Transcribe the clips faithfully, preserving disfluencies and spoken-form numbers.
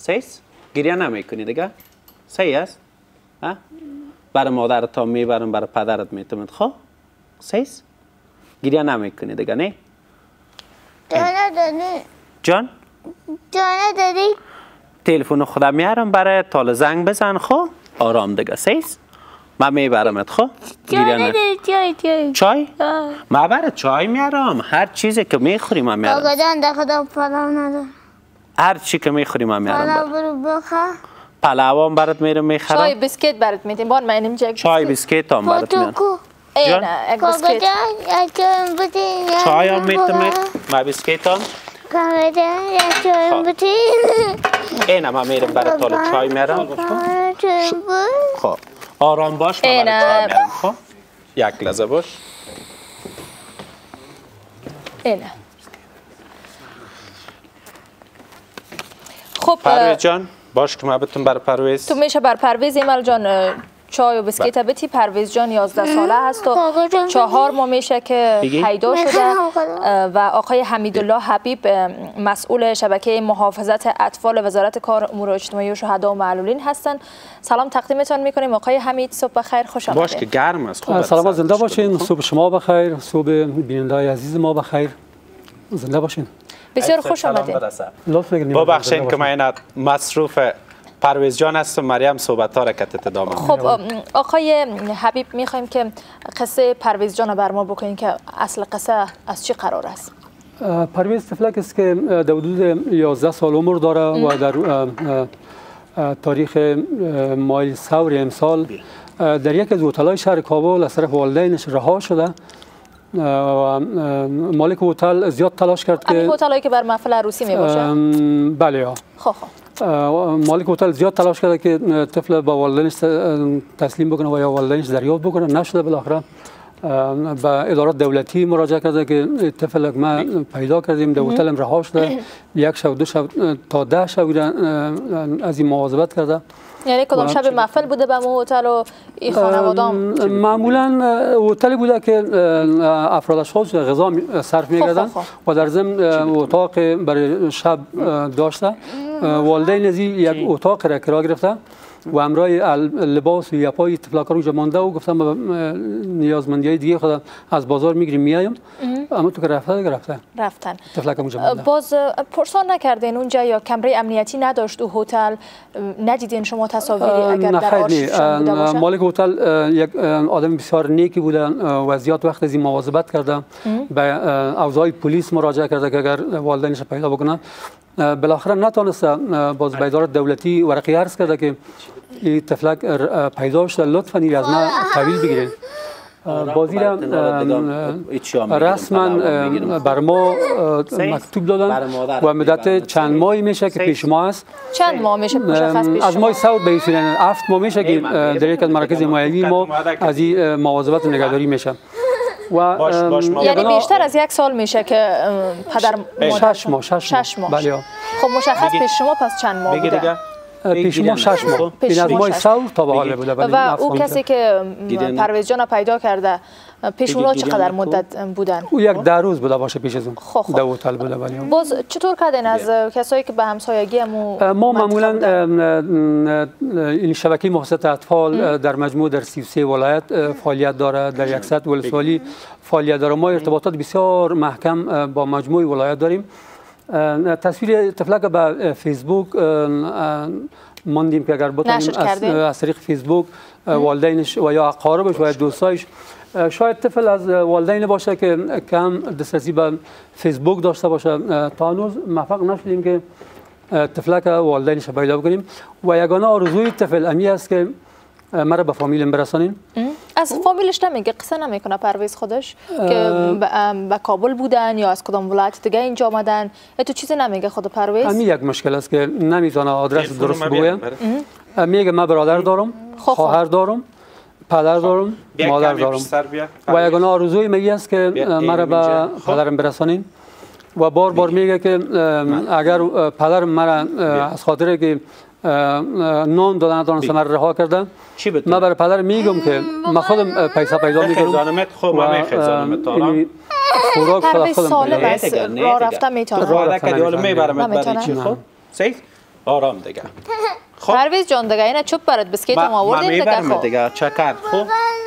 صحیح گریه نمیکنی دیگه صحیح است ها برای مادرت تا میبرم برای پدرت میتونم خب صحیح گریه نمیکنی دیگه نه جان دادی جان جان دادی تلفن خودم میارم برای تال زنگ بزن خب آرام دیگه صحیح من میبرمت خب گریه نه چای چای چای ما برای چای میارم هر چیزی که میخوری من میارم آقا جان ده خدا پلاو نداره هر چی که میخوری من میارم پلاو برو بخواه پلاوام برات میرم میخرم چای بسکیت برات میدیم بان من اینم جای چای بسکیت هم برات میارم این یک آقا بسکیت جان یک چای بودی چای هم میتونم ما بسکیت هم آقا جان یک چای بودی این هم میرم برات تال چای میارم چای بود خب آرام باش من برات چای میارم خب یک لحظه باش اینه خب پرویز جان باش که ما بتون بر پرویز تو میشه بر پرویز ایمال جان چای و بسکیت بتی پرویز جان یازده ساله هست و چهار ماه میشه که پیدا شده و آقای حمیدالله حبیب مسئول شبکه محافظت اطفال وزارت کار امور اجتماعی و شهدا و معلولین هستن. سلام تقدیمتان میکنیم آقای حمید صبح بخیر خوش آمدید. باش که گرم است خوب سلام زنده باشین صبح شما بخیر صبح بیننده‌های عزیز ما بخیر زنده باشین بسیار خوش آمدید. ببخشید که من مصروف پرویز جان هستم مریم صحبت ها را کتت ادامه. خب آقای حبیب میخوایم که قصه پرویز جان بر ما بکنین که اصل قصه از چی قرار است؟ پرویز طفلک است که در حدود یازده سال عمر داره و در تاریخ ماه ثور امسال در یک از هتل‌های شهر کابل از طرف والدینش رها شده و مالک هتل زیاد تلاش کرد که همین هتل‌هایی که بر محفل عروسی می باشه؟ بله ها. خب خب مالک هتل زیاد تلاش کرده که طفل با والدینش تسلیم بکنه و یا والدینش دریافت بکنه نشده بالاخره به ادارات دولتی مراجعه کرده که طفل ما پیدا کردیم در هتل رها شده یک شب دو شب تا ده شب از این مواظبت کرده. یعنی کدام شب محفل بوده به مو هتل و این خانواده‌ام؟ معمولا هتلی بوده که افراد اشخاص غذا صرف می‌کردن و در ضمن اتاق برای شب داشته. والدین از یک اتاق را کرا گرفته و همراه لباس و یپای طفلک رو مانده و گفتم نیازمندی‌های دیگه خود از بازار میگیریم میایم اما تو که رفته رفته رفتن طفلک اونجا مانده. باز پرسان نکردین اونجا یا کمره امنیتی نداشت و هتل ندیدین شما تصاویری اگر در آرشیوشان بوده باشه؟ مالک هتل یک آدم بسیار نیکی بوده و زیاد وقت از این مواظبت کرده به اوضاع پلیس مراجعه کرده که اگر والدینش پیدا بکنه بالاخره نتونست باز به ادارات دولتی ورقی عرض کرده که این طفلک پیدا شده لطفاً این از ما تحویل بگیرین. بازی را رسما بر ما مکتوب دادن و مدت چند ماهی میشه که پیش ما است. چند ماه میشه مشخص پیش از ماه سود به این هفت ماه میشه که در یک از مراکز حمایوی ما از این مواظبت و نگهداری میشه. و باش باش یعنی بیشتر از یک سال میشه که پدر مادر شش ماه شش ماه بله. خب مشخص پیش شما پس چند ماه بوده؟ پیش ما شش ماه این از ماه ثور تا به حال بوده. و او کسی که پرویز جان پیدا کرده پیش اونها چقدر مدت بودن؟ او یک ده روز بوده باشه پیش از اون در هتل بوده. ولی باز چطور کردین از کسایی که به همسایگی همو ما معمولا این شبکه محافظت اطفال در مجموع در سی و سه ولایت فعالیت داره در صد ولسوالی فعالیت داره. ما ارتباطات بسیار محکم با مجموع ولایت داریم. تصویر طفلک به فیسبوک ماندیم که اگر بتونیم از طریق فیسبوک والدینش و یا اقاربش و یا دوستایش شاید طفل از والدین باشه که کم دسترسی به فیسبوک داشته باشه تا هنوز موفق نشدیم که طفلک والدینش پیدا بکنیم و یگانه آرزوی طفل امی است که مرا به فامیلم برسانین. از فامیلش نمیگه قصه نمیکنه پرویز خودش که به کابل بودن یا از کدام ولایت دیگه اینجا آمدن تو چیزی نمیگه خود پرویز؟ همین یک مشکل است که نمیتونه آدرس درست بگویم. میگه من برادر دارم خواهر دارم پدر دارم مادر دارم و یگانه آرزوی میگه است که مرا به پدرم برسانین و بار بار میگه که اگر پدرم مرا از خاطر که نان دادن دانست من رها کردم من برای پدر میگم که من خودم پیسه پیدا میکنم و خوراک خودم سالم است راه رفتن میتونه راه رفتن میبرم برای چی خب صحیح آرام دیگه. خب پرویز جان دیگه اینا چوب برات بسکیت هم آوردین دیگه. خب دیگه چکر خوب.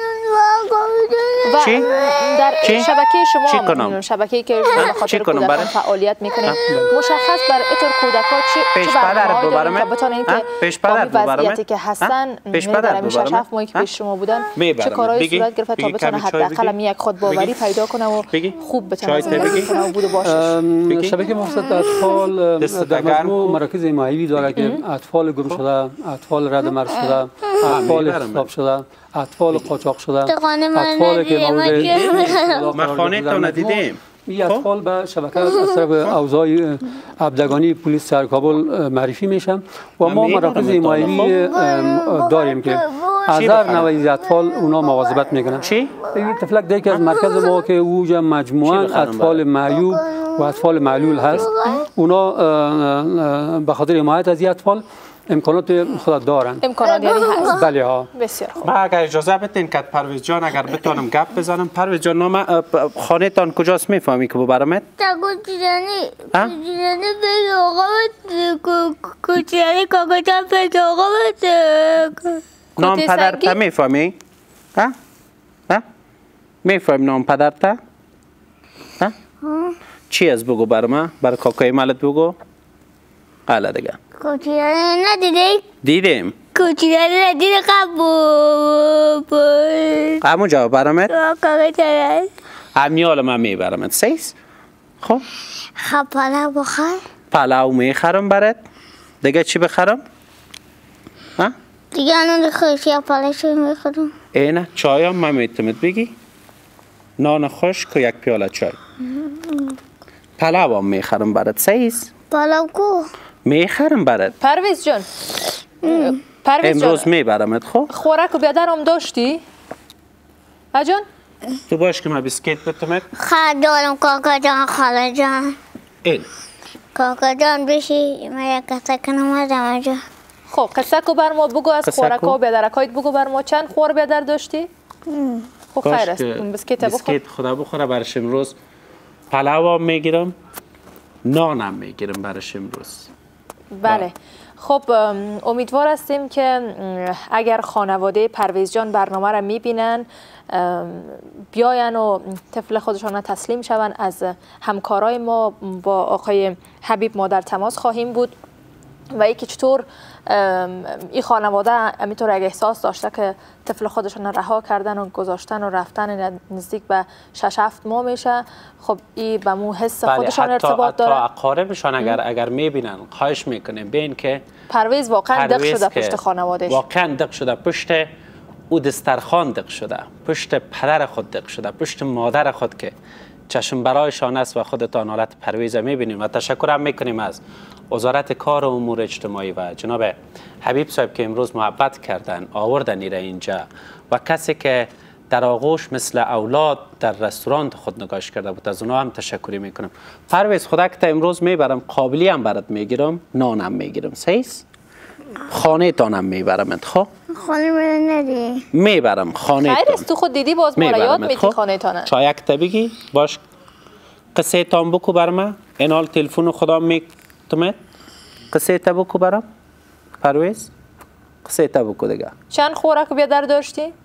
و در شبکه شما کنم؟ شبکه‌ای که به خاطر کودکان فعالیت میکنید مشخص بر ایتر کودک‌ها چه چه برنامه‌ای دارید که بتونین که پیش پدر وضعیتی که هستن در همین شش هفت ماهی که پیش شما بودن چه کارهای صورت گرفت تا بتونه حداقل یک خود باوری پیدا کنه و خوب بتونه زندگی کنه و بود باشه. شبکه مختص اطفال در مجموع مراکز حمایتی داره که اطفال گم شده، اطفال رد مرز شده، اطفال اغتصاب شده، اطفال قاچاق شده، اطفالی که مورد ما خانه تا ندیدیم. این اطفال به شبکه از طرف اوضاع ابدگانی پلیس شهر کابل معرفی میشن و ما مراکز حمایتی داریم که از هر نوع اطفال اونا مواظبت میکنن. چی؟ این تفلک دیگه از مرکز ما که اوجا مجموعاً اطفال معیوب و اطفال معلول هست، اونا به خاطر حمایت از این اطفال امکانات خود دارند. امکانات یعنی هست. بله ها. بسیار خوب. ما اگر اجازه بدین که پرویز جان اگر بتونم گپ بزنم. پرویز جان نام خانه تان کجاست میفهمی که ببرمت؟ کوچیانی کوچیانی به آقا کوچیانی کاکا جان به آقا نام پدرت میفهمی؟ ها؟ ها؟ میفهمی نام پدرت؟ ها؟ چی از بگو برام؟ برای کاکای مالت بگو. حالا دیگه. کوچیانی ندیدی؟ دیدیم. کوچیانی ندیدی قبول. همون جواب برامت؟ کاکا جان. امیال من میبرمت. سیس؟ خب. خب پلاو بخور. پلاو میخرم برات. دیگه چی بخرم؟ ها؟ دیگه الان خوشی پلاو میخورم. اینه چای هم من میتونم بگی؟ نان خشک و یک پیاله چای. پلاو هم میخرم برات. سیس؟ پلاو کو؟ میخرم برات. پرویز جان پرویز جان امروز میبرمت. خب خوراک و بیادرم داشتی؟ اجان؟ تو باش که ما بسکیت بتمت؟ خواهد دارم کاکا جان خاله جان. این کاکا جان بشی من یک قصه کنم آدم اینجا. خب قصه کو بر ما بگو از خوراک و بیادرکایت بگو بر ما. چند خور بیادر داشتی؟ خب خیر است بسکیت بخور. بسکیت خدا بخوره برش امروز. پلاو هم میگیرم، نانم میگیرم برش امروز. بله خب امیدوار هستیم که اگر خانواده پرویز جان برنامه را میبینن بیاین و طفل خودشان تسلیم شوند. از همکارای ما با آقای حبیب ما در تماس خواهیم بود و اینکه چطور این خانواده همینطور اگه احساس داشته که طفل خودشان رها کردن و گذاشتن و رفتن نزدیک به شش هفت ماه میشه. خب این به مو حس خودشان ارتباط داره. حتی اقاربشان اگر اگر میبینن خواهش میکنیم بین که پرویز واقعا دق شده پشت خانوادهش. واقعا دق شده پشت او دسترخوان دق شده، پشت پدر خود دق شده، پشت مادر خود که چشم برایشان است و خودتان حالت پرویز میبینیم. و تشکر هم میکنیم از وزارت کار و امور اجتماعی و جناب حبیب صاحب که امروز محبت کردن آوردن ایره اینجا و کسی که در آغوش مثل اولاد در رستوران خود نگاش کرده بود. از اونا هم تشکری میکنم. پرویز خدا که امروز میبرم قابلی هم برات میگیرم، نانم میگیرم. سیس خانه تانم میبرم. خب خانه من ندی میبرم خانه خیر است تو خود دیدی باز ما را یاد میدی خانه تانه. چایک تا بگی باش قصه تان بکو برام. اینال تلفن خدا میتمه قصه تا بکو برام. پرویز قصه تا بکو دیگه. چند خوراک بیادر داشتی؟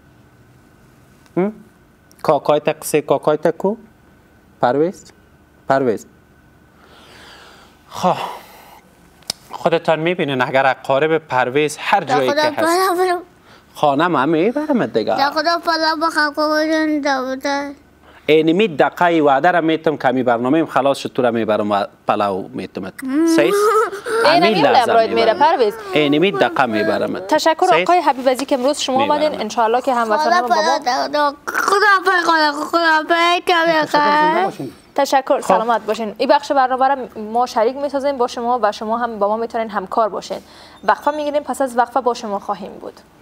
کاکای تا قصه کاکای تا کو؟ پرویز پرویز خب خودتان میبینین اگر اقارب پرویز هر جایی که هست خانه ما میبرم دیگه. دا خدا پلا بخوا کن دا اینمی دقیقی وعده را میتم کمی برنامه خلاص شد تو را میبرم و پلاو میتم. سیس اینمی لازم میره پرویز. اینمی دقیقه میبرم. تشکر آقای حبیب ازی که امروز شما آمدین. ان شاء الله که هموطنان بابا خدا پای خدا خدا پای کمی تشکر. سلامت باشین. این بخش برنامه را ما شریک میسازیم با شما و شما هم با ما میتونین همکار باشین. وقفه میگیریم، پس از وقفه با شما خواهیم بود.